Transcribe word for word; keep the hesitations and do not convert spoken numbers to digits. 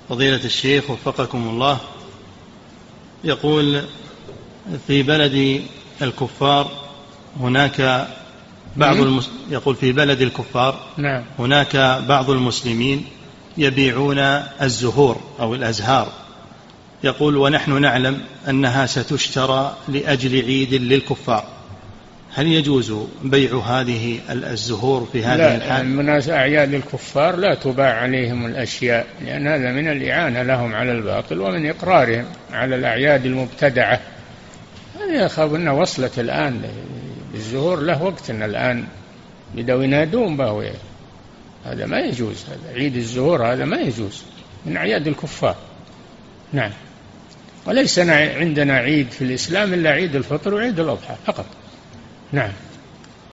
فضيلة الشيخ وفقكم الله، يقول في بلد الكفار هناك بعض المس... يقول في بلد الكفار نعم. هناك بعض المسلمين يبيعون الزهور أو الأزهار، يقول ونحن نعلم أنها ستشترى لأجل عيد للكفار، هل يجوز بيع هذه الزهور في هذه الحال؟ لا، أعياد الكفار لا تباع عليهم الأشياء، لأن هذا من الإعانة لهم على الباطل ومن إقرارهم على الأعياد المبتدعة. هذا يخاف أنها وصلت الآن، الزهور له وقت أن الآن بدأوا ينادون به، هذا ما يجوز، هذا عيد الزهور هذا ما يجوز، من أعياد الكفار. نعم. وليس عندنا عيد في الإسلام إلا عيد الفطر وعيد الأضحى فقط. نعم.